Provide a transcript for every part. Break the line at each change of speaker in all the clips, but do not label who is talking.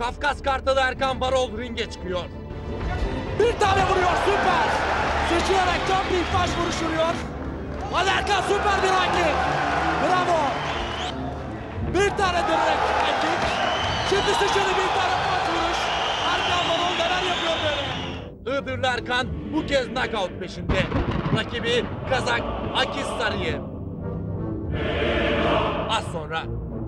Kafkas Kartalı Erkan Varol ringe çıkıyor.
Bir tane vuruyor, süper. Sıçrayarak jumping baş vuruş vuruyor. Ali Erkan süper bir hareket. Bravo. Bir tane direkt hareket. Şimdi sıçradı bir tane baş vuruş. Erkan Varol neler yapıyor böyle?
Iğdırlı Erkan bu kez knockout peşinde. Rakibi Kazak Akis Sarıyev. Az sonra.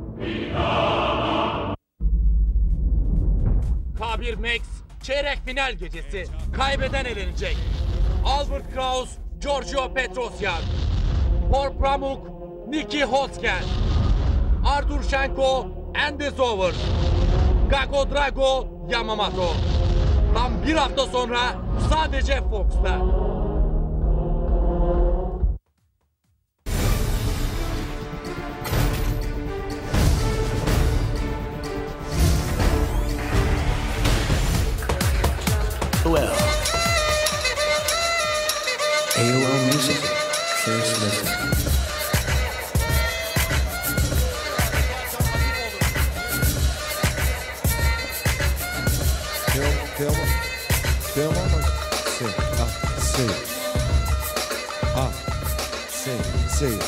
K1 Max çeyrek final gecesi. Kaybeden elenecek. Albert Kraus, Giorgio Petrosyan. Paul Pramuk, Niki Hosken. Artur Shenko, Andy Zover. Gago Drago, Yamamoto. Tam bir hafta sonra sadece Fox'ta.
Well, AOL Music, first listen.
Say.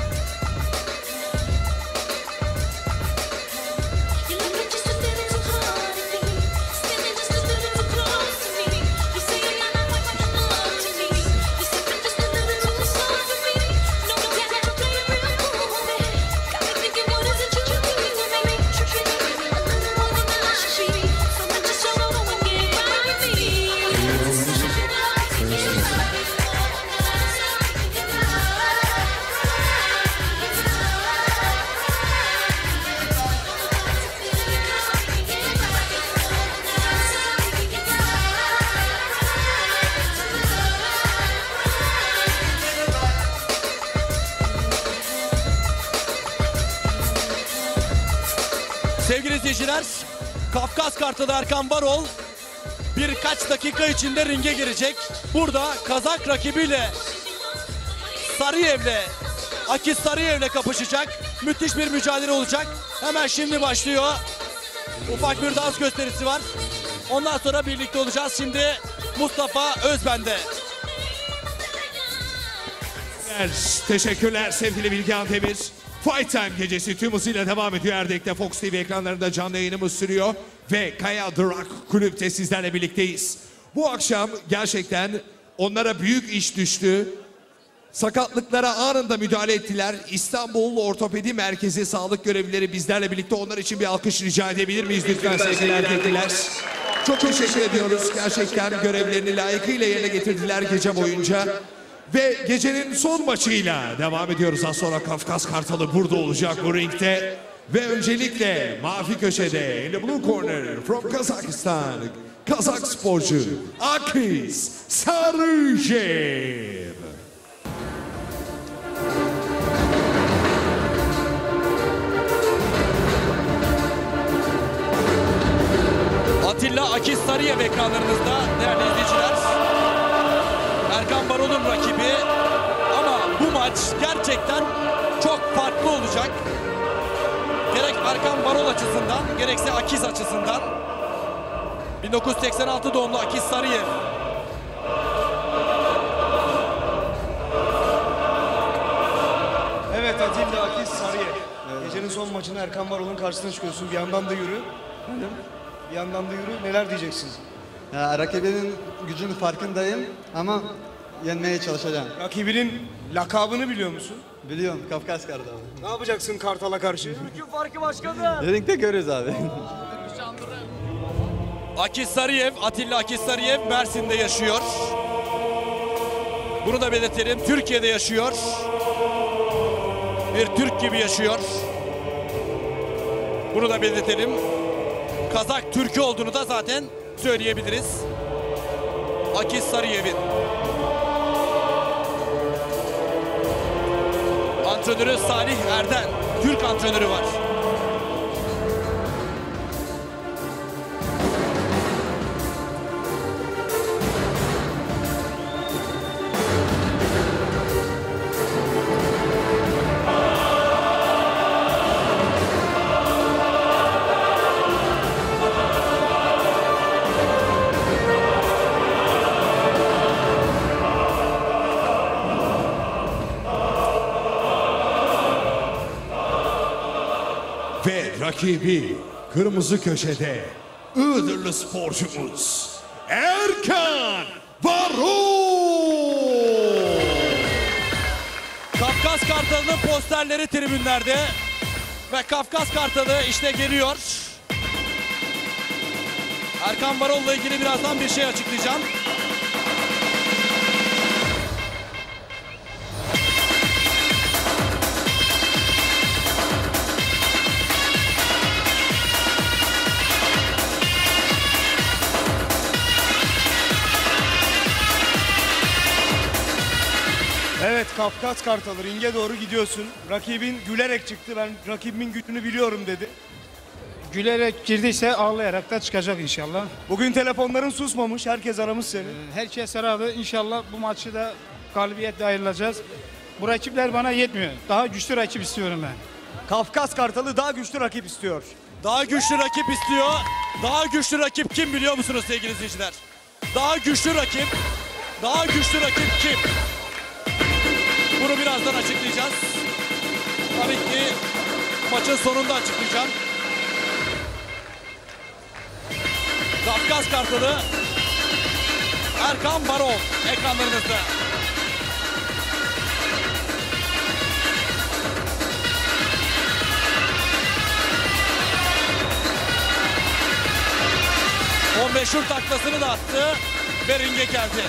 Sevgili izleyiciler, Kafkas Kartalı Erkan Varol birkaç dakika içinde ringe girecek. Burada Kazak rakibiyle Akis Sarıyev'le kapışacak. Müthiş bir mücadele olacak. Hemen şimdi başlıyor. Ufak bir dans gösterisi var. Ondan sonra birlikte olacağız. Şimdi Mustafa Özben'de.
Teşekkürler sevgili Bilgehan Demir. Fight Time gecesi tüm hızıyla devam ediyor. Erdek'te Fox TV ekranlarında canlı yayınımız sürüyor. Ve Kaya The Rock Kulüp'te sizlerle birlikteyiz. Bu akşam gerçekten onlara büyük iş düştü. Sakatlıklara anında müdahale ettiler. İstanbul Ortopedi Merkezi sağlık görevlileri bizlerle birlikte. Onlar için bir alkış rica edebilir miyiz lütfen sevgili Erdekliler? Çok teşekkür ediyoruz. Gerçekten görevlerini layıkıyla yerine getirdiler gece boyunca. Ve gecenin son maçıyla devam ediyoruz. Az sonra Kafkas Kartalı burada olacak bu ringde. Ve öncelikle mavi köşede in the blue corner from Kazakhstan, Kazak sporcu Akis Sarıyev.
Atilla Akis Sarıyev ekranlarınızda değerli izleyiciler. Erkan Varol'un rakibi ama bu maç gerçekten çok farklı olacak. Gerek Erkan Varol açısından gerekse Akis açısından. 1986 doğumlu Akis Sarıyev.
Evet, Atilla Akis Sarıyev. Gecenin son maçında Erkan Varol'un karşısına çıkıyorsun. Bir yandan da yürü. Bir yandan da yürü. Neler diyeceksin?
Ya, rakibinin gücünün farkındayım ama yenmeye çalışacağım.
Rakibinin lakabını biliyor musun?
Biliyorum, Kafkas Kartalı.
Ne yapacaksın Kartal'a karşı?
Türk'ün farkı başkanı.
Ringde görürüz abi.
Akis Sarıyev, Atilla Akis Sarıyev Mersin'de yaşıyor. Bunu da belirtelim. Türkiye'de yaşıyor. Bir Türk gibi yaşıyor. Bunu da belirtelim. Kazak Türk'ü olduğunu da zaten söyleyebiliriz. Akis Sarıyev'in. Antrenörü Salih Erden. Türk antrenörü var.
rakibi kırmızı köşede Iğdırlı sporcumuz Erkan Varol.
Kafkas Kartalı'nın posterleri tribünlerde. Ve Kafkas Kartalı işte geliyor. Erkan Varol'la ilgili birazdan bir şey açıklayacağım.
Evet, Kafkas Kartalı, ringe doğru gidiyorsun. Rakibin gülerek çıktı. Ben rakibimin gücünü biliyorum dedi.
Gülerek girdiyse ağlayarak da çıkacak inşallah.
Bugün telefonların susmamış. Herkes aramış seni.
Herkes aradı. İnşallah bu maçı da galibiyetle ayrılacağız. Bu rakipler bana yetmiyor. Daha güçlü rakip istiyorum ben.
Kafkas Kartalı daha güçlü rakip istiyor.
Daha güçlü rakip istiyor. Daha güçlü rakip kim biliyor musunuz sevgili izleyiciler? Daha güçlü rakip kim? Bunu birazdan açıklayacağız. Tabii ki maçın sonunda açıklayacağım. Kafkas Kartalı, Erkan Varol ekranlarınızda. O meşhur taklasını da attı ve ringe geldi.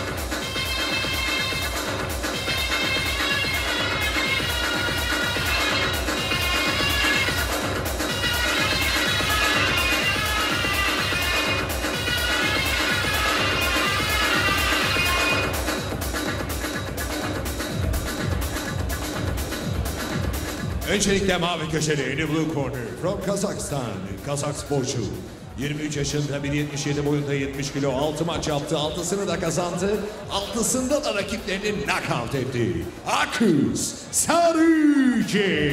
Öncelikle mavi köşede in the blue corner from Kazakhstan, Kazak sporcu. 23 yaşında 1.77 boyunda 70 kilo 6 maç yaptı. 6'sını da kazandı. 6'sında da rakiplerini knockout etti. Akuz Sarıcı.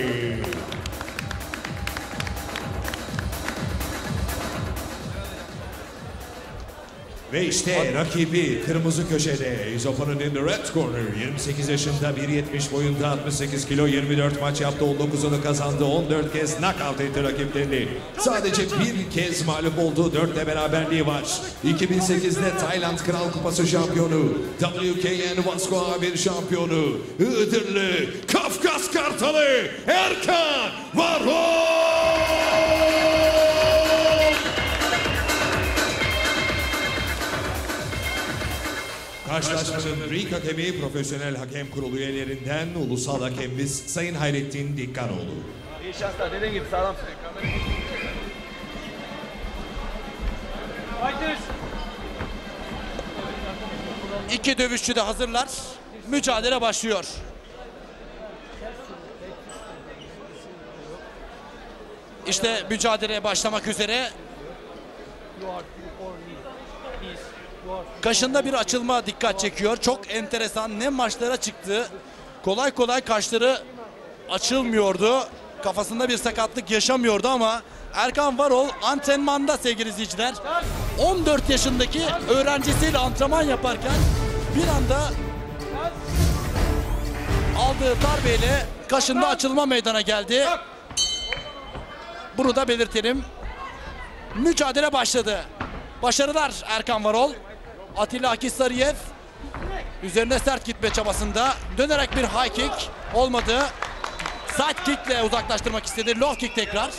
Ve işte rakibi kırmızı köşede. His opponent in the red corner. 28 yaşında 1.70 boyunda 68 kilo 24 maç yaptı. 19'unu kazandı. 14 kez knockout etti rakiplerini. Sadece bir kez mağlup oldu. 4'le beraberliği var. 2008'de Tayland Kral Kupası şampiyonu. WKN Vasko A1 şampiyonu. Iğdırlı Kafkas Kartalı Erkan Varol. Karşılaşmanın ring hakemi Profesyonel Hakem Kurulu üyelerinden ulusal hakemimiz Sayın Hayrettin Dikkanoğlu.
İyi şanslar, dediğin gibi sağlamsın.
İki dövüşçü de hazırlar. Mücadele başlıyor. İşte mücadeleye başlamak üzere. Kaşında bir açılma dikkat çekiyor. Çok enteresan. Ne maçlara çıktı. Kolay kolay kaşları açılmıyordu. Kafasında bir sakatlık yaşamıyordu ama Erkan Varol antrenmanda sevgili izleyiciler. 14 yaşındaki öğrencisiyle antrenman yaparken bir anda aldığı darbeyle kaşında açılma meydana geldi. Bunu da belirtelim. Mücadele başladı. Başarılar Erkan Varol. Atilla Akisarıyev üzerine sert gitme çabasında. Dönerek bir high kick olmadı. Side kick ile uzaklaştırmak istedi. Low kick tekrar.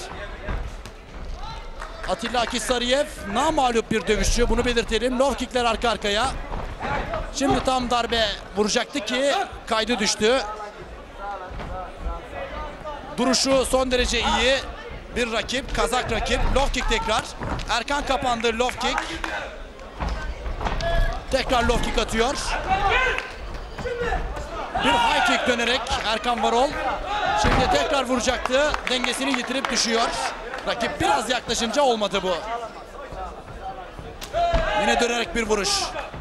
Atilla Akisarıyev namağlup bir dövüşçü. Bunu belirtelim. Low kickler arka arkaya. Şimdi tam darbe vuracaktı ki kaydı düştü. Duruşu son derece iyi. Bir rakip, Kazak rakip. Low kick tekrar. Erkan kapandı, low kick. Tekrar low kick atıyor. Bir high kick dönerek Erkan Varol. Şimdi tekrar vuracaktı. Dengesini yitirip düşüyor. Rakip biraz yaklaşınca olmadı bu. Yine dönerek bir vuruş.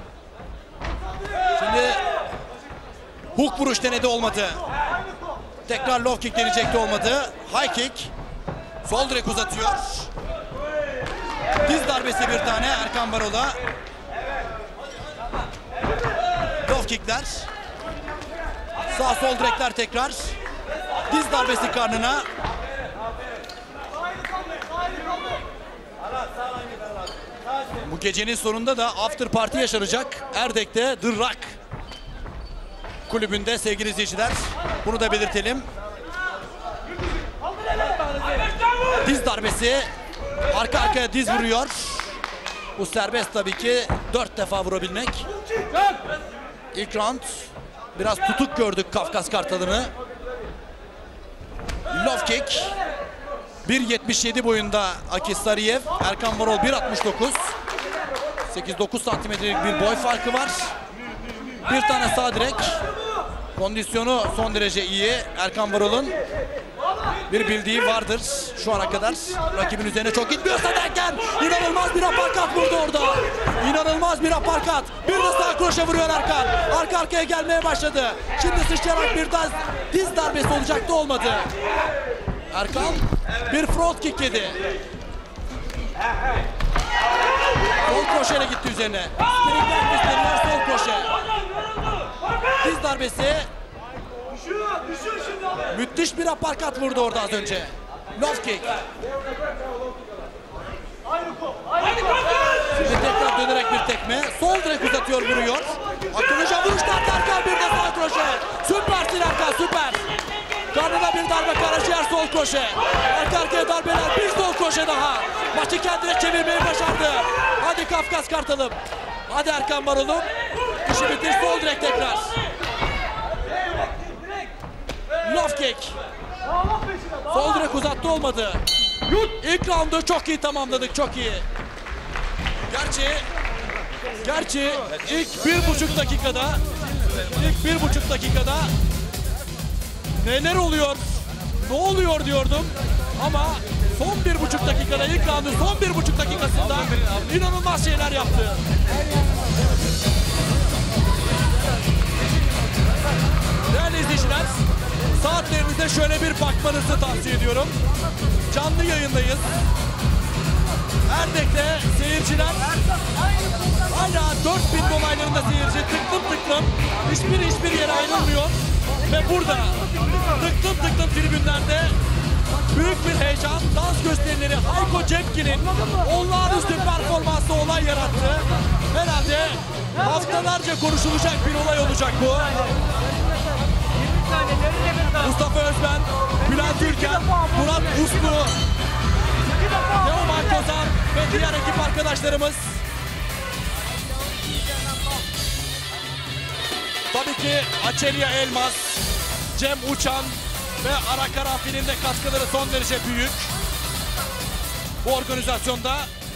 Şimdi hook vuruş denedi, olmadı. Tekrar low kick deneyecekti, olmadı. High kick. Sol direk uzatıyor. Diz darbesi bir tane Erkan Varol'a. Low kickler. Sağ sol direkler tekrar. Diz darbesi karnına. Bu gecenin sonunda da after party yaşanacak Erdek'te The Rock kulübünde sevgili izleyiciler. Bunu da belirtelim. Diz darbesi. Arka arkaya diz vuruyor. Bu serbest tabii ki 4 defa vurabilmek. İlk round biraz tutuk gördük Kafkas Kartalı'nı. Low kick. 1.77 boyunda Akis Sarıyev. Erkan Varol 1.69. 8-9 santimetrelik bir boy farkı var. Bir tane sağ direk. Kondisyonu son derece iyi. Erkan Varol'un bir bildiği vardır şu ana kadar. Rakibin üzerine çok gitmiyorsa derken inanılmaz bir aparkat vurdu orada. İnanılmaz bir aparkat. Bir de sağ kroşe vuruyor Erkan. Arka arkaya gelmeye başladı. Şimdi sıçrayarak bir diz darbesi olacaktı, olmadı. Erkan bir front kick yedi. Sol kroşeyle gitti üzerine. Spinning back dizlerinden sol kroşe. Diz darbesi. Müthiş bir aparkat vurdu orada az önce. Low kick. Şimdi tekrar dönerek bir tekme. Sol direk uzatıyor, vuruyor. Akıllıca vuruşlar derken bir de sağ kroşe. Süpersin Erkan, süper. Karnına bir darbe, karaciğer sol kroşe. Arka arkaya darbeler, bir sol kroşe daha. Maçı kendine çevirmeyi başardı. Hadi Kafkas Kartalım. Hadi Erkan Varol'um. İşi bitir, sol direk tekrar. Low kick. Sol direk uzattı, olmadı. İlk roundu çok iyi tamamladık, çok iyi. Gerçi ilk 1,5 dakikada neler oluyor, ne oluyor diyordum. Ama son 1,5 dakikada, ilk roundun son 1,5 dakikasında inanılmaz şeyler yaptı. Değerli izleyiciler, saatlerinize şöyle bir bakmanızı tavsiye ediyorum. Canlı yayındayız. Erdek'te seyirciler hala 4000 dolaylarında seyirci, tıklım hiçbir yere ayrılmıyor. Ve burada tıklım tribünlerde büyük bir heyecan, dans gösterileri, Hayko Cepkin'in olağanüstü performansı olay yarattı. Herhalde haftalarca konuşulacak bir olay olacak bu. Mustafa Özben, Bülent Ülken, Murat Uslu, Teoman Kozan ve diğer ekip arkadaşlarımız. Tabii ki Açelya Elmas, Cem Uçan ve Ara Karanfil'in de katkıları son derece büyük. Bu organizasyonda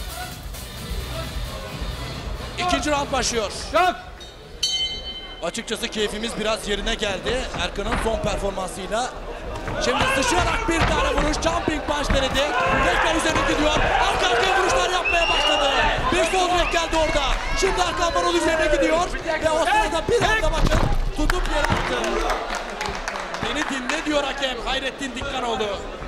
ikinci round başlıyor. Açıkçası keyfimiz biraz yerine geldi Erkan'ın son performansıyla. Şimdi sıçrayarak bir tane vuruş, jumping punch denedi. Tekrar üzerine gidiyor. Arka arkaya vuruşlar yapmaya başladı. Bir sol direk geldi orada. Şimdi Erkan Varol üzerine gidiyor. Ve o sırada bir anda bakın tutup yere attı. Beni dinle diyor hakem Hayrettin Dikkanoğlu.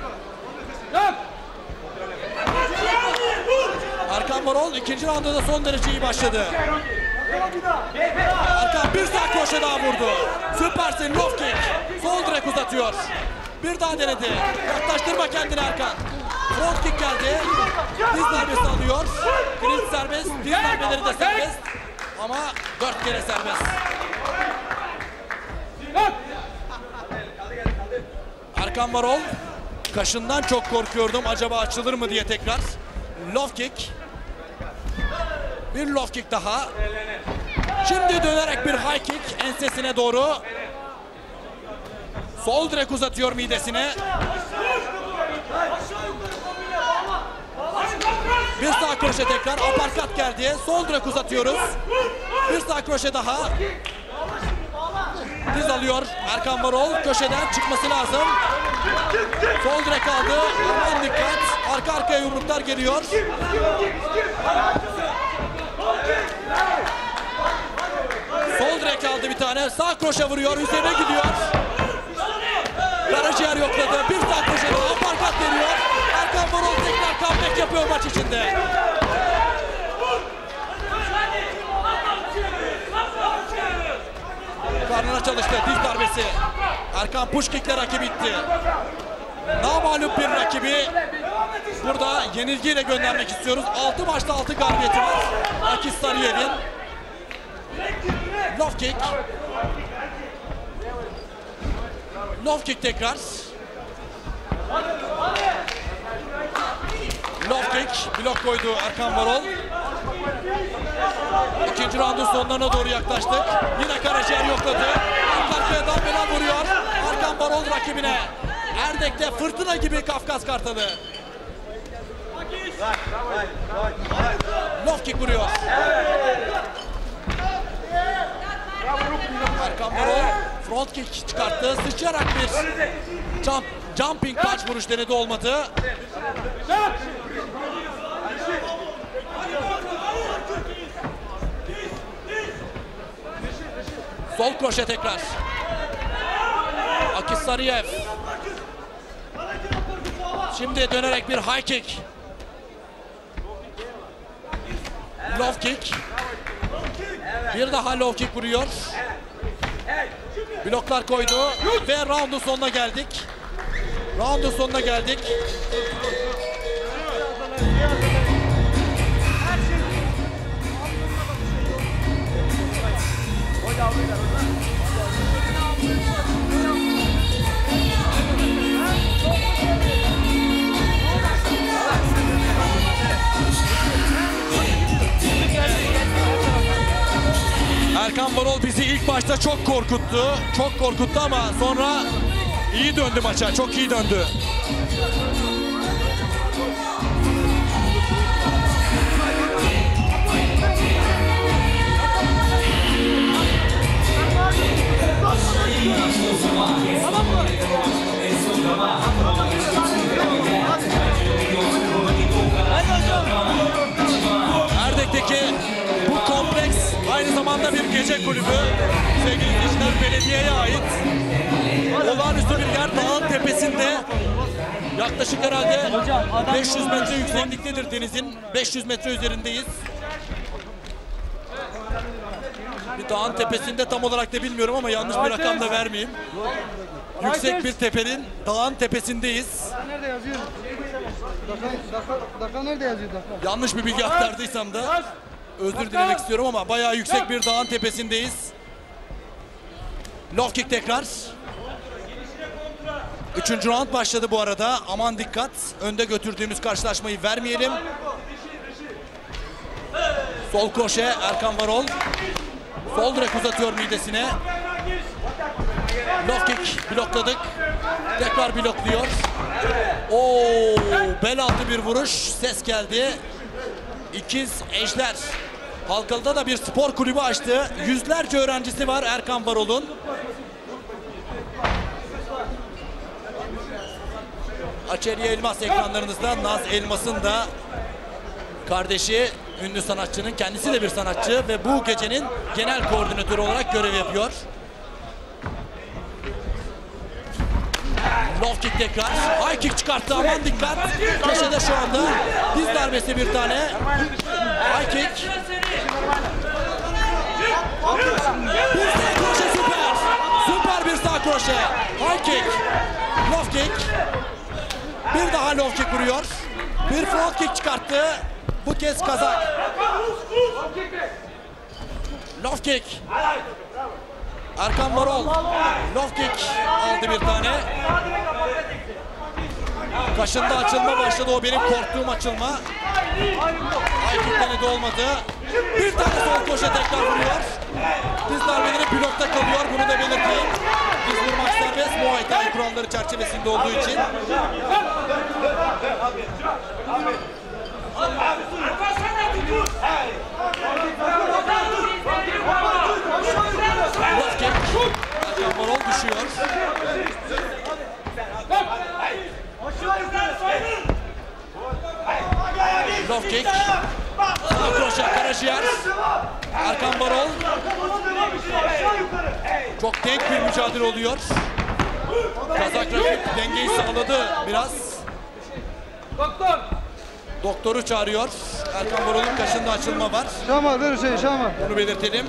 Erkan Varol ikinci rounda da son derece iyi başladı. Erkan bir sağ kroşe daha vurdu. Süpersin, low kick. Sol direk uzatıyor. Bir daha denedi. Yaklaştırma kendini Erkan. Front kick geldi. Diz darbesi alıyor. Clinch serbest. Diz darbeleri de serbest. Ama 4 kere serbest. Erkan Varol. Kaşından çok korkuyordum. Acaba açılır mı diye tekrar. Low kick. Bir low kick daha. Şimdi dönerek bir high kick ensesine doğru. Sol direk uzatıyor midesine. Bir sağ kroşe tekrar. Aparkat geldi. Sol direk uzatıyoruz. Bir sağ kroşe daha. Diz alıyor Erkan Varol. Köşeden çıkması lazım. Sol direk aldı. Aman dikkat. Arka arkaya yumruklar geliyor. Sol direk aldı bir tane. Sağ kroşe vuruyor. Üzerine gidiyor. Karaciğer yokladı. Bir sağ kroşe daha. Aparkat veriyor. Erkan Varol tekrar comeback yapıyor maç içinde. Karnına çalıştı. Diz darbesi. Erkan push kick'le rakibi itti. Namağlup bir rakibi burada yenilgiyle göndermek istiyoruz. 6 maçta 6 galibiyeti var Akis Sarıyev'in. Low kick. Low kick tekrar. Low kick. Blok koydu Erkan Varol. İkinci roundun sonlarına doğru yaklaştık. Yine Karaciğer yokladı. Arka arkaya dambelan vuruyor. Erkan Varol rakibine. Erdek'te fırtına gibi Kafkas Kartalı. Low kick vuruyor. Erkan Varol front kick çıkarttı. Sıçrayarak bir jumping punch vuruş denedi, olmadı. Sol kroşe tekrar. Akis Sarıyev. Şimdi dönerek bir high kick. Low kick. Bir daha low kick vuruyor. Bloklar koydu ve roundun sonuna geldik. Roundun sonuna geldik. Erkan Varol bizi ilk başta çok korkuttu. Çok korkuttu ama sonra iyi döndü maça. Çok iyi döndü. Erdek'teki bu kompleks aynı zamanda bir gece kulübü. Sevgili izleyiciler, belediyeye ait. Olağanüstü bir yer, dağın tepesinde. Yaklaşık herhalde 500 metre yüksekliktedir denizin. 500 metre üzerindeyiz. Bir dağın tepesinde, tam olarak da bilmiyorum ama yanlış bir rakam da vermeyeyim. Yüksek bir tepenin, dağın tepesindeyiz.
Nerede yazıyor? Dakika nerede yazıyor?
Yanlış bir bilgi aktardıysam da özür dilemek istiyorum ama bayağı yüksek bir dağın tepesindeyiz. Low kick tekrar. Üçüncü round başladı bu arada. Aman dikkat. Önde götürdüğümüz karşılaşmayı vermeyelim. Sol kroşe Erkan Varol. Sol direk uzatıyor midesine. Low kick blokladık. Tekrar blokluyor. Oo, bel altı bir vuruş. Ses geldi. İkiz Ejder. Halkalı'da da bir spor kulübü açtı. Yüzlerce öğrencisi var Erkan Varol'un. Açeriye Elmas ekranlarınızda. Naz Elmas'ın da kardeşi, ünlü sanatçının, kendisi de bir sanatçı ve bu gecenin genel koordinatörü olarak görev yapıyor. Low kick tekrar. High kick çıkarttı, aman dikkat. Köşede şu anda diz darbesi bir tane. High kick. Bir sağ kroşe, süper. Süper bir sağ kroşe. High kick. Low kick. Bir daha low kick vuruyor. Bir front kick çıkarttı. Bu kez Kazak. Low kick. Erkan Varol. Low kick aldı bir tane. Kaşında açılma başladı, o benim korktuğum açılma. High kick denedi, olmadı. Bir tane sol koşa tekrar vuruyor. Diz darbeleri blokta kalıyor, bunu da belirteyim. Diz vurmak serbest, Muay Thai kuralları çerçevesinde olduğu için. Low kick. Erkan Varol düşüyor. Low kick. Sağ kroşe Karaciğer. Erkan Varol. Çok denk bir mücadele oluyor. Kazak rakip dengeyi sağladı biraz. Doktoru çağırıyor. Erkan Varol'un kaşında açılma var.
Şama ver Hüseyin, Şama.
Bunu belirtelim.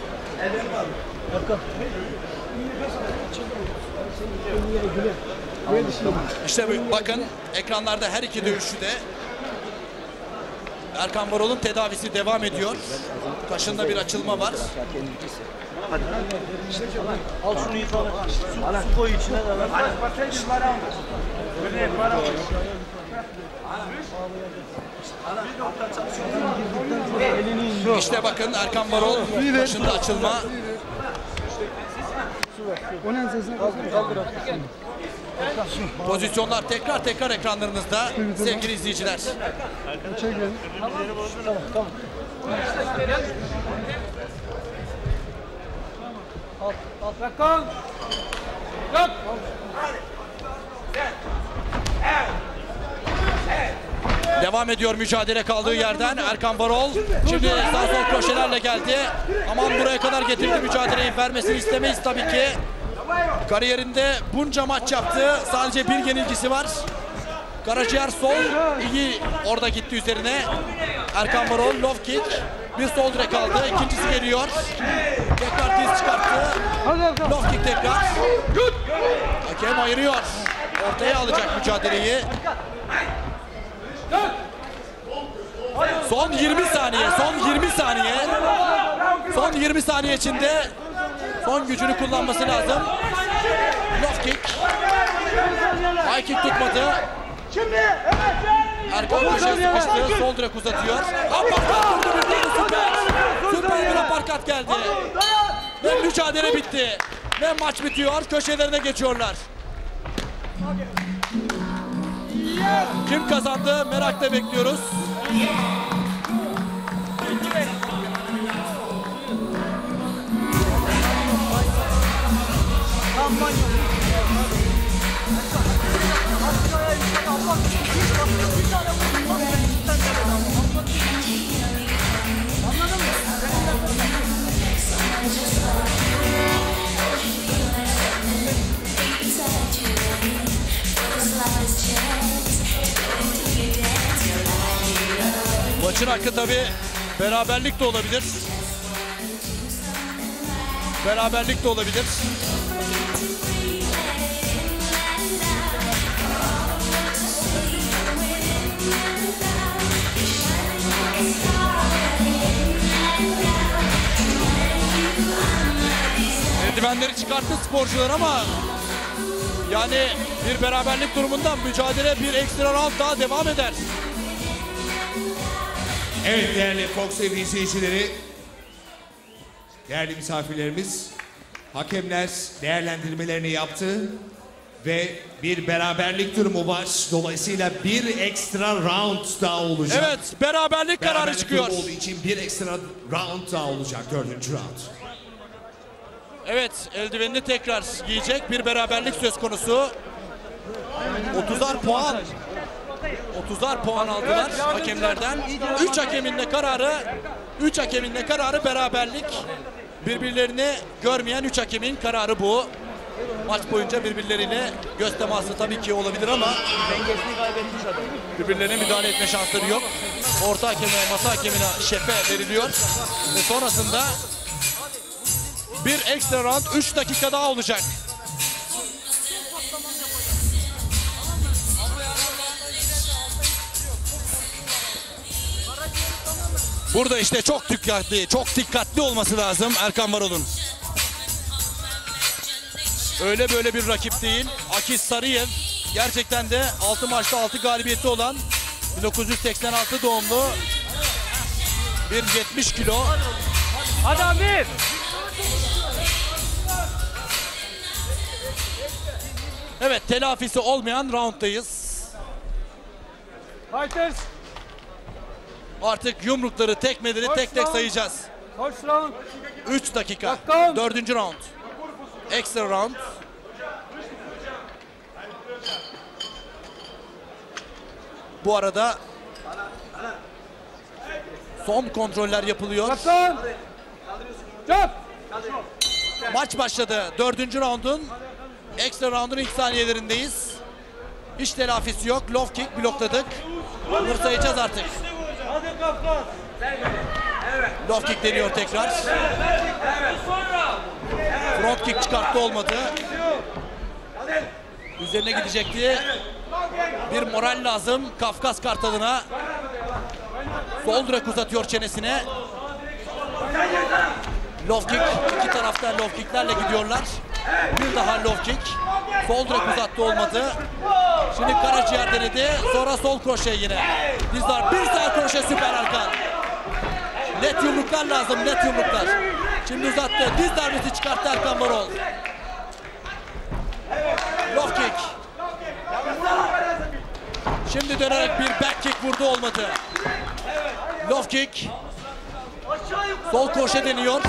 İşte bakın ekranlarda her iki dövüşçü de Erkan Varol'un tedavisi devam ediyor. Kaşında bir açılma var.
Al şunu yukarı. Su koy içine de.
İşte bakın Erkan Varol kaşında açılma. Pozisyonlar tekrar ekranlarınızda sevgili izleyiciler. Devam ediyor mücadele kaldığı yerden. Erkan Varol şimdi sağ sol kroşelerle geldi. Aman buraya kadar getirdi mücadeleyi, vermesini istemeyiz tabii ki. Kariyerinde bunca maç yaptı. Sadece bir yenilgisi var. Karaciğer sol iyi orada gitti üzerine. Erkan Varol low kick. Bir sol direk aldı. İkincisi geliyor. Tekrar diz çıkarttı. Low kick tekrar. Hakem ayırıyor. Ortaya alacak mücadeleyi. Son 20 saniye. Son 20 saniye içinde son gücünü kullanması lazım. Low kick. High kick tutmadı. Erkan köşeye sıkıştı. Sol direk uzatıyor. Aparkat vurdu bir tane süper. Süper bir aparkat geldi. Ve mücadele bitti. Ve maç bitiyor. Köşelerine geçiyorlar. Kim kazandı? Merakla bekliyoruz. Maçın hakkı tabii beraberlik de olabilir. Beraberlik de olabilir. Eldivenleri çıkarttı sporcular ama yani bir beraberlik durumundan mücadele bir ekstra round daha devam eder.
Evet değerli Fox TV izleyicileri, değerli misafirlerimiz, hakemler değerlendirmelerini yaptı ve bir beraberlik durumu var. Dolayısıyla bir ekstra round daha olacak.
Evet, beraberlik kararı
Beraberlik
çıkıyor.
durumu olduğu için bir ekstra round daha olacak, 4. round.
Evet, eldivenini tekrar giyecek, bir beraberlik söz konusu. 30'ar puan. 30'ar puan aldılar hakemlerden. 3 hakemin de kararı beraberlik. Birbirlerini görmeyen 3 hakemin kararı bu. Maç boyunca birbirleriyle göz teması tabii ki olabilir ama birbirlerine müdahale etme şansları yok. Orta hakeme, masa hakemine şefe veriliyor ve sonrasında bir ekstra round 3 dakika daha olacak. Burada işte çok dikkatli olması lazım Erkan Varol'un. Öyle böyle bir rakip değil. Akis Sarıyev gerçekten de 6 maçta 6 galibiyeti olan 1986 doğumlu bir 70 kilo.
Hadi Amir.
Evet, telafisi olmayan rounddayız.
Fighters.
Artık yumrukları, tekmeleri tek tek sayacağız.
First round.
3 dakika.
Bakalım.
4. round. Extra round. Bu arada son kontroller yapılıyor.
Kaptan. Çap.
Maç başladı. 4. roundun extra roundun ilk saniyelerindeyiz. Hiç telafisi yok. Low kick blokladık. Bunu sayacağız artık.
Hadi kaptan.
Low kick deniyor tekrar. Front kick çıkarttı, olmadı. Üzerine gidecekti. Bir moral lazım Kafkas Kartalı'na. Sol direk uzatıyor çenesine. Low kick. İki tarafta low kicklerle gidiyorlar. Bir daha low kick. Sol direk uzattı, olmadı. Şimdi karaciğer denedi. Sonra sol kroşe yine. Dizler, bir sağ kroşe, süper Erkan. Net yumruklar lazım, net yumruklar. Şimdi uzattı. Diz darbesi çıkarttı Erkan Varol. Low kick. Şimdi dönerek bir back kick vurdu, olmadı. Low kick. Sol kroşe deniyor.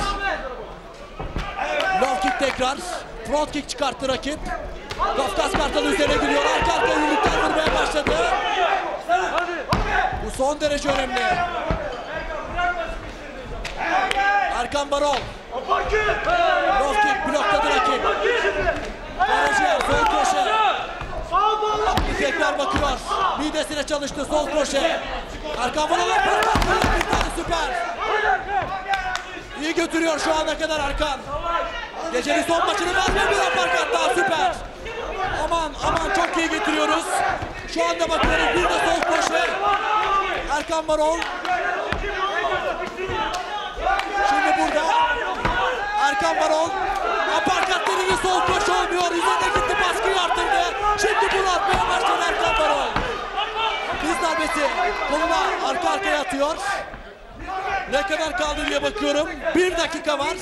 Low kick tekrar. Front kick çıkarttı rakip. Kafkas Kartalı üzerine gidiyor. Arka arkaya yumruklar vurmaya başladı. Bu son derece önemli. Erkan Varol. Low kick blokladı rakip. Karaciğer, sol kroşe. Tekrar bakıyor. Midesine çalıştı, sol kroşe. Erkan Varol'a bir tane süper. İyi götürüyor şu ana kadar Erkan. Gecenin son maçını vermiyor, bir aparkat daha, süper. Aman aman, çok iyi getiriyoruz. Şu anda bakıyoruz, bir de sol kroşe. Erkan Varol. Şimdi burada Erkan Varol. Aparkat dediği sol kroşe olmuyor. Üzerine gitti, baskıyı arttırdı. Şimdi bunu atmaya başladı Erkan Varol. Diz darbesi, koluna arka arkaya atıyor. Ne kadar kaldı diye bakıyorum. 1 dakika var.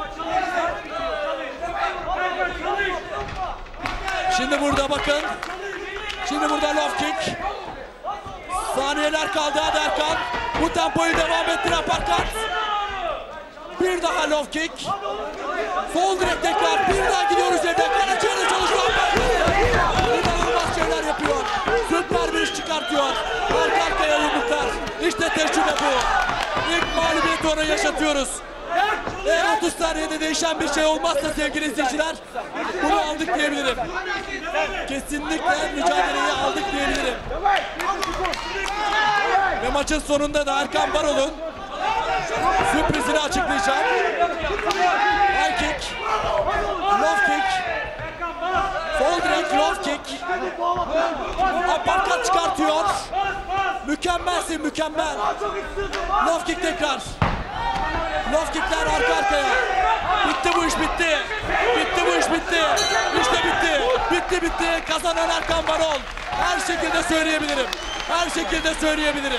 Şimdi burada bakın. Şimdi burada low kick. Saniyeler kaldı, hadi Erkan. Bu tempoyu devam ettir aparkat. Bir daha low kick. Sol direkt tekrar. Bir daha gidiyor üzerinde. Karaciğer'e çalışıyor. İnanılmaz şeyler yapıyor. Süper bir iş çıkartıyor. Arka arkaya yumruklar. İşte tecrübe bu. İlk mağlubiyeti ona yaşatıyoruz. Eğer 30 saniyede değişen bir şey olmazsa sevgili izleyiciler, bunu aldık diyebilirim. Kesinlikle mücadeleyi aldık diyebilirim. Ve maçın sonunda da Erkan Varol'un sürprizini açıklayacağım. High kick, low kick, sol direkt low kick, aparkat çıkartıyor. Mükemmelsin, mükemmel. Low kick tekrar. Low kickler arka arkaya. Bitti bu iş, bitti. Bitti bu iş, bitti. İşte bitti. Bitti, bitti. Kazanan Erkan Varol. Her şekilde söyleyebilirim. Her şekilde söyleyebilirim.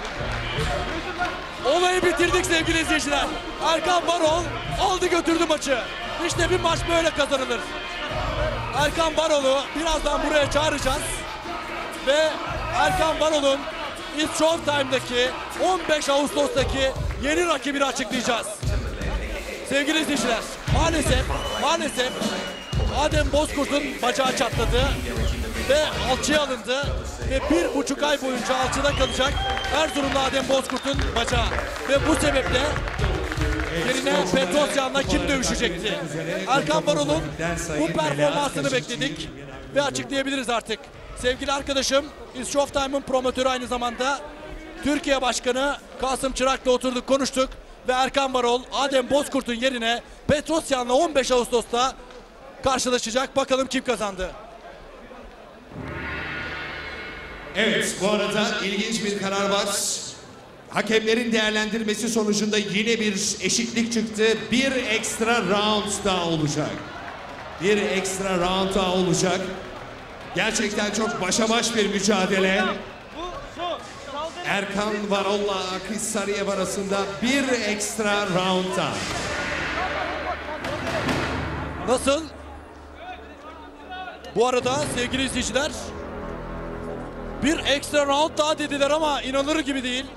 Olayı bitirdik sevgili izleyiciler. Erkan Varol aldı götürdü maçı. İşte bir maç böyle kazanılır. Erkan Varol'u birazdan buraya çağıracağız. Ve Erkan Varol'un It's Showtime'daki 15 Ağustos'taki yeni rakibini açıklayacağız. Sevgili izleyiciler, maalesef Adem Bozkurt'un bacağı çatladı ve alçıya alındı ve 1,5 ay boyunca alçıda kalacak Erzurumlu Adem Bozkurt'un bacağı ve bu sebeple yerine Petrosyan'la kim dövüşecekti? Erkan Varol'un bu performansını bekledik ve açıklayabiliriz artık. Sevgili arkadaşım, It's Showtime'ın promotörü, aynı zamanda Türkiye Başkanı Kasım Çırak'la oturduk, konuştuk ve Erkan Varol Adem Bozkurt'un yerine Petrosyan'la 15 Ağustos'ta karşılaşacak. Bakalım kim kazandı?
Evet, bu arada ilginç bir karar var. Hakemlerin değerlendirmesi sonucunda yine bir eşitlik çıktı. Bir ekstra round daha olacak. Bir ekstra round daha olacak. Gerçekten çok başa baş bir mücadele. Erkan Varol'la Akis Sarıyev arasında bir ekstra round daha.
Nasıl? Bu arada sevgili izleyiciler, bir ekstra round daha dediler ama inanılır gibi değil.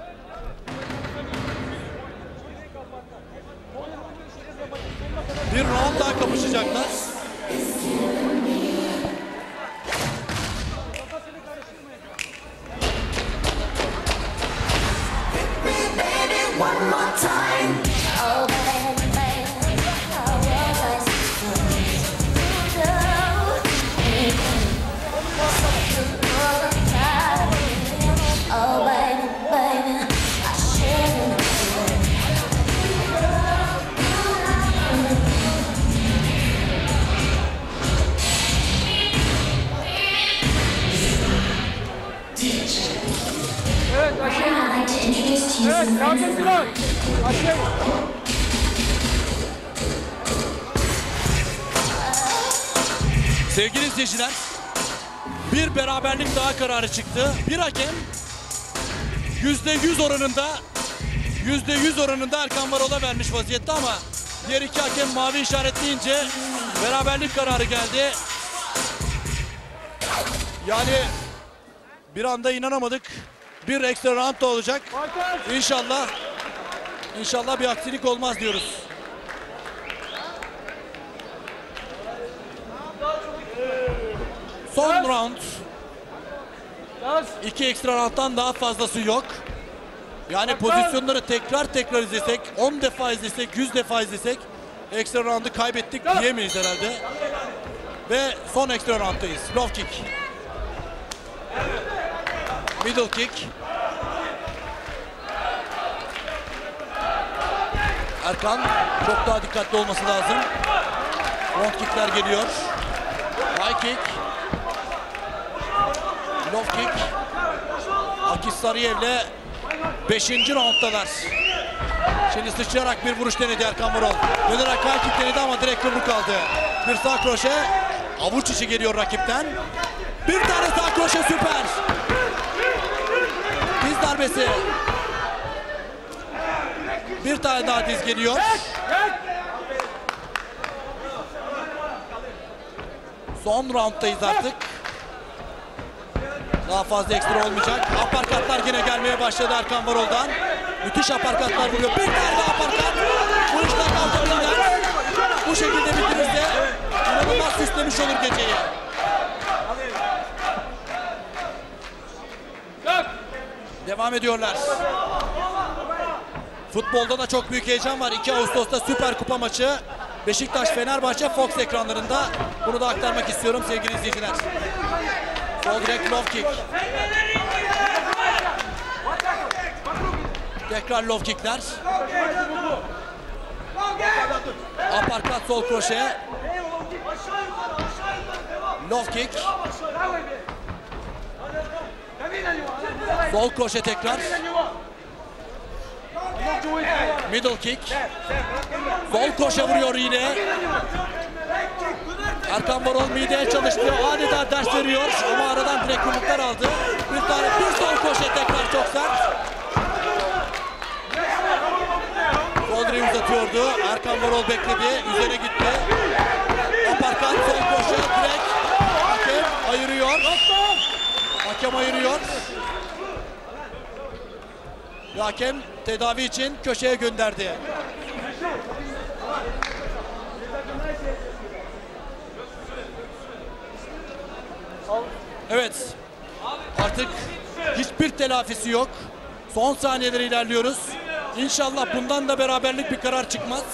Bir round daha kapışacaklar.
One more time. Oh, baby, baby, how was Oh, baby, baby, I shouldn't.
Evet,
I'd like to introduce to you
evet,
some
kaldır
friends of
biraz.
mine.
Aşağı.
Sevgili izleyiciler, bir beraberlik daha kararı çıktı. Bir hakem %100 oranında Erkan Varol'a vermiş vaziyette ama diğer iki hakem mavi işaretleyince beraberlik kararı geldi. Yani bir anda inanamadık. Bir ekstra round da olacak. İnşallah bir aksilik olmaz diyoruz. Son round. 2 ekstra round'dan daha fazlası yok. Yani pozisyonları tekrar izlesek, 10 defa izlesek, 100 defa izlesek ekstra round'u kaybettik diyemeyiz herhalde. Ve son ekstra round'dayız. Low kick. Middle kick. Erkan çok daha dikkatli olması lazım. Front kickler geliyor. High kick. Low kick. Akis Sarıyev'le 5. rounddalar. Şimdi sıçrayarak bir vuruş denedi Erkan Varol. Dönerek high kick denedi ama direkt yumruk aldı. Bir sağ kroşe. Avuç içi geliyor rakipten. Bir tane sağ kroşe, süper. Diz darbesi. Bir tane daha diz geliyor. Son rounddayız artık. Daha fazla ekstra olmayacak. Aparkatlar yine gelmeye başladı Erkan Varol'dan. Müthiş aparkatlar vuruyor. Bir tane daha aparkat. Bu işler kalkabilirler. Bu şekilde bitirirse inanılmaz süslemiş olur geceyi. Devam ediyorlar. Futbolda da çok büyük heyecan var. 2 Ağustos'ta Süper Kupa maçı. Beşiktaş-Fenerbahçe Fox ekranlarında. Bunu da aktarmak istiyorum sevgili izleyiciler. Sol direkt low kick. Tekrar low kickler. Aparkat sol kroşe. Low kick. Sol kroşe tekrar. Middle kick. Sol kroşe vuruyor yine. Erkan Varol mideye çalıştı. Adeta ders veriyor ama aradan direkt yumruklar aldı. Bir sol kroşe tekrar çok sert. Sol direği uzatıyordu. Erkan Varol bekledi. Üzerine gitti. Aparkat sol kroşe direkt. Hakem ayırıyor. Hakem ayırıyor. Hakem tedavi için köşeye gönderdi. Evet. Artık hiçbir telafisi yok. Son saniyeleri ilerliyoruz. İnşallah bundan da beraberlik bir karar çıkmaz.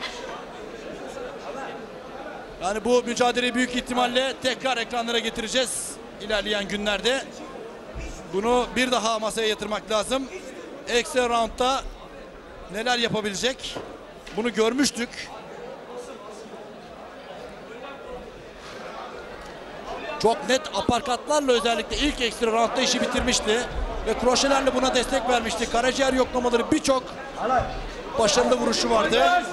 Yani bu mücadeleyi büyük ihtimalle tekrar ekranlara getireceğiz ilerleyen günlerde. Bunu bir daha masaya yatırmak lazım. Ekstra roundda neler yapabilecek? Bunu görmüştük. Çok net aparkatlarla özellikle ilk ekstra roundda işi bitirmişti. Ve kroşelerle buna destek vermişti. Karaciğer yoklamaları birçok başarılı vuruşu vardı.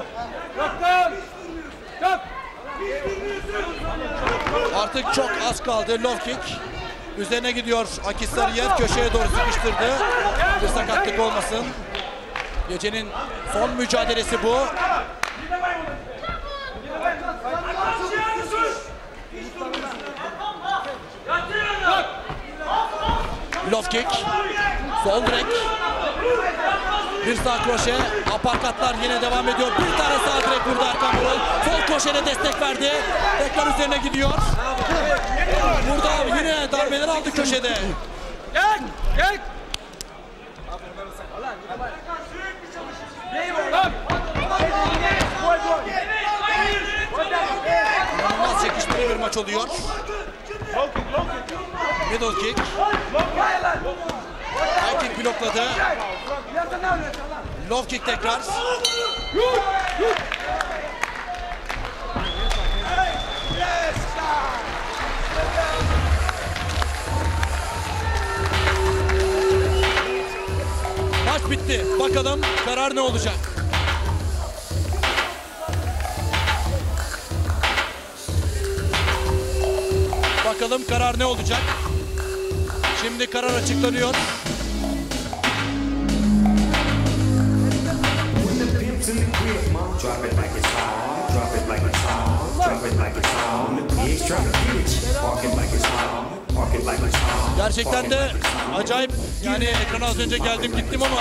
Artık çok az kaldı. Low kick. Üzerine gidiyor Akis Sarıyev. Köşeye doğru sıkıştırdı. Bir sakatlık olmasın. Gecenin son mücadelesi bu. Low kick. Sol direk. Bir sağ kroşe. Aparkatlar yine devam ediyor. Bir tane sağ direk vurdu Erkan Varol. Sol kroşede destek verdi. Tekrar üzerine gidiyor. Burada yine darbeler aldı köşede.
Gel.
İnanılmaz çekişmeli bir maç oluyor. Middle kick. High kick blokladı. Low kick tekrar. maç bitti. Bakalım karar ne olacak? Bakalım karar ne olacak? Şimdi karar açıklanıyor. Gerçekten de acayip, yani ekrana az önce geldim gittim ama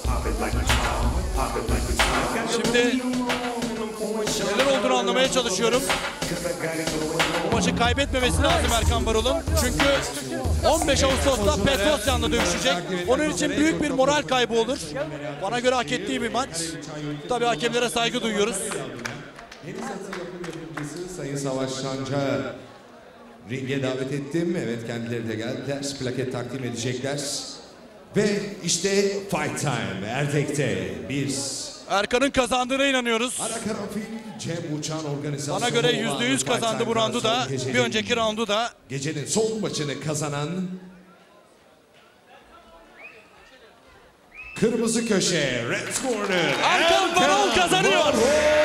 şimdi neler olduğunu anlamaya çalışıyorum. Bu maçı kaybetmemesi lazım Erkan Varol'un. Çünkü 15 Ağustos'ta Petrosyan'la dövüşecek. Onun için büyük bir moral kaybı olur. Bana göre hak ettiği bir maç. Tabii hakemlere saygı duyuyoruz.
Sayın Savaş Şanca ringe davet ettim. Evet, kendileri de geldiler. Plaket takdim edecekler. Ve işte Fight Time Erdek'te biz
Erkan'ın kazandığına inanıyoruz.
Cem Uçan organizasyonu.
Bana göre %100 kazandı bu roundu da. Bir önceki roundu da.
Gecenin son maçını kazanan kırmızı köşe Red Corner
Erkan Varol kazanıyor.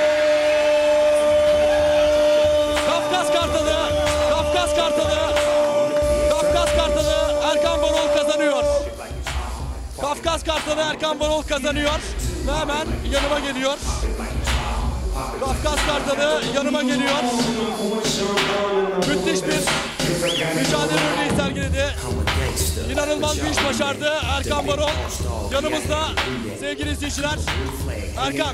Kafkas Kartalı, Kafkas Kartalı, Kafkas Kartalı Erkan Varol kazanıyor. Kafkas Kartalı Erkan Varol kazanıyor. Ve hemen yanıma geliyor. Kafkas Kartalı yanıma geliyor. Müthiş bir mücadele örneği sergiledi. İnanılmaz bir iş başardı Erkan Varol. Yanımızda sevgili izleyiciler. Erkan,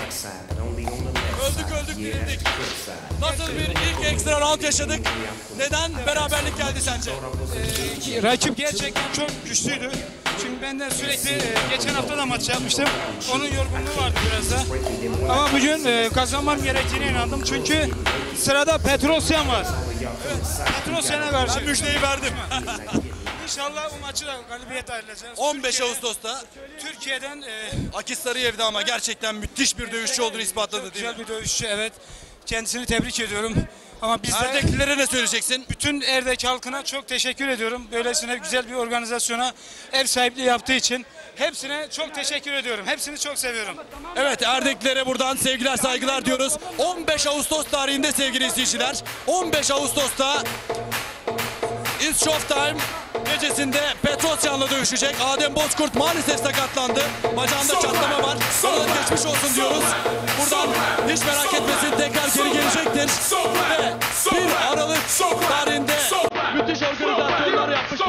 öldük dirildik. Nasıl bir ilk ekstra round yaşadık? Neden beraberlik geldi sence?
Rakip gerçekten çok güçlüydü. Çünkü ben de sürekli geçen hafta da maç yapmıştım. Onun yorgunluğu vardı biraz da. Ama bugün kazanmam gerektiğine inandım. Çünkü sırada Petrosyan var. Evet, Petrosyan'a karşı müjdeyi verdim. İnşallah bu maçı da galibiyet ayrılacağız.
15 Ağustos'ta
Türkiye'den
Akis Sarıyev'de ama gerçekten müthiş bir dövüşçü olduğunu ispatladı değil mi?
güzel bir dövüşçü, evet. Kendisini tebrik ediyorum. Ama biz de
Erdeklilere ne söyleyeceksin?
bütün Erdek halkına çok teşekkür ediyorum. Böylesine güzel bir organizasyona ev sahipliği yaptığı için hepsine çok teşekkür ediyorum. Hepsini çok seviyorum.
Evet, Erdeklilere buradan sevgiler saygılar diyoruz. 15 Ağustos tarihinde sevgili izleyiciler. 15 Ağustos'ta It's Showtime gecesinde Petrosyan'la dövüşecek. Adem Bozkurt maalesef sakatlandı. Bacağında çatlama var. Ona da geçmiş olsun diyoruz. Buradan hiç merak etmesin, tekrar geri gelecektir. Ve 1 Aralık tarihinde müthiş organizasyonlar yapmıştık.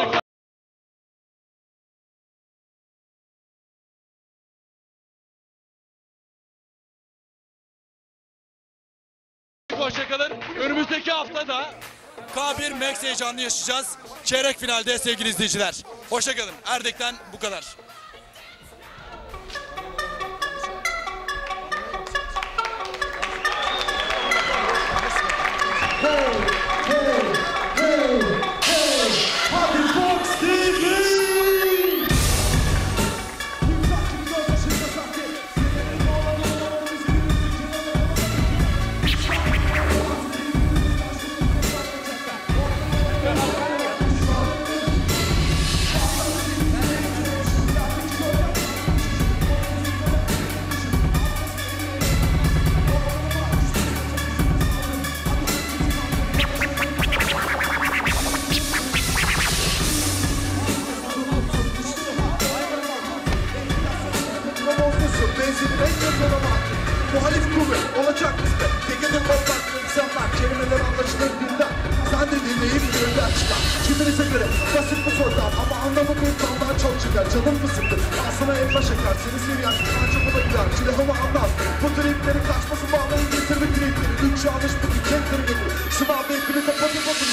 Hoşçakalın. Önümüzdeki hafta da K1 Max heyecanını yaşayacağız. Çeyrek finalde sevgili izleyiciler. Hoşçakalın. Erdek'ten bu kadar.
Muhalif kuvvet olacak bizde. Tekedir bazılar insanlar. Kelimeler anlaşılır dilden. Sen de dinleyip gönüller çıkar. Kiminize göre basit bu sorular ama anlamı bir daldan çok çıkar. Canım fısıldır. Aslına en başa kar. Seni seviyen ancak olabilir. Silahımı anlaz. Bu tripleri kaçması bağlayın getir bir tripleri. Üç yanlış bu diken kırgını. Sınav bekini kapatın bakın.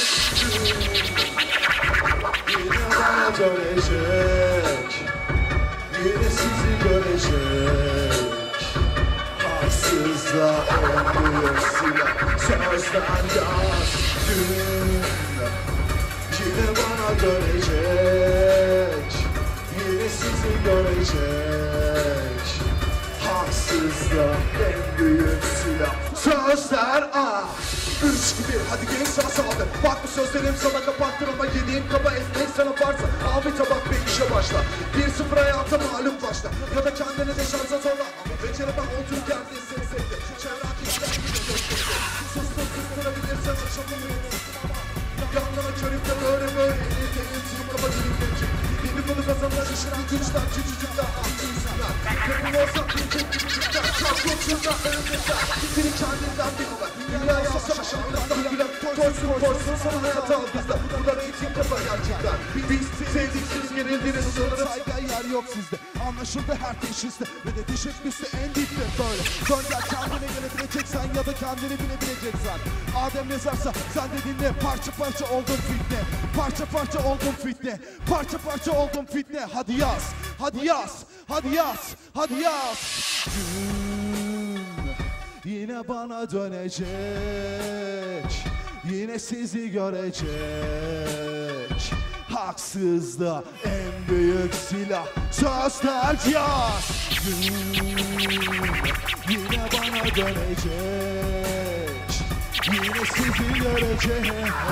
Yine bana dönecek. Yine sizi görecek. Haksızla öldürüyor silah. Sözden yaz dün. Yine bana dönecek. Yine sizi görecek. Haksızla en büyük silah. Sözler Üç gibi hadi genç sağ sağda. Bak bu sözlerim sana kapattır ama yediğim kaba ekmek sana varsa. Abi tabak ve işe başla. 1-0 hayata mağlup başla. başla. Ya da kendini de şansa zorla. Ama beceremem otur kendi seni sevdi. Çevren işler gibi gösterdi. Susturabilirsen açamıyorum. Yanlara körükle böyle böyle. Elini tutup kafa dilimleyecek. Beni bunu kazanlar işine güçler. Küçücükler altı insanlar. Kapım olsa bir tek küçücükler. Kalk yoksullar önümüzler. Biri kendinden bilmem. Dünyaya savaşan ırklar gülen. Toysun sana hayat al bizde. Bunlar eğitim kafa gerçekten. Biz sevdiksiniz yenildiniz sınırım.
Saygı yer yok sizde. Anlaşıldı her teşhiste. Ve de teşebbüste en dipte böyle. Dön gel kendine gelebileceksen ya da kendini bilebileceksen. Adem yazarsa sen de dinle. Parça parça oldum fitne. Parça parça oldum fitne. Parça parça oldum fitne. Hadi yaz. Hadi yaz. Hadi yaz. Hadi yaz. Gün yine bana dönecek. Yine sizi görecek. Haksızlığa en büyük silah sözler yaz. Gün yine bana dönecek. Yine sizi görecek.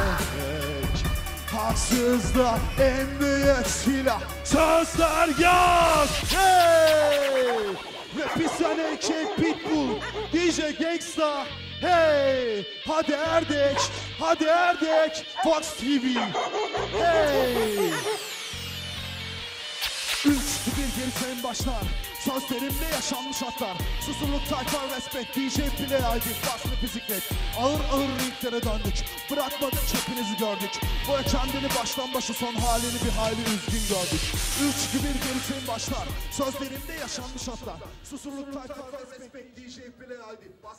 Haksızlığa en büyük silah sözler yaz. Hey! Repisane Pitbull DJ Gangsta. Hey! Hadi Erdek! Hadi Erdek! Fox TV! Hey! 3, 2, 1 geri en başlar. Sözlerimde yaşanmış hatlar. Susurluk tayfa respect. DJ Play ID Baslı bisiklet. Ağır ağır ringlere döndük. Bırakmadık hepinizi gördük. Bu kendini baştan başa son halini bir hayli üzgün gördük. 3, 2, 1 geri en başlar. Sözlerimde yaşanmış hatlar. Susurluk tayfa respect. DJ Play ID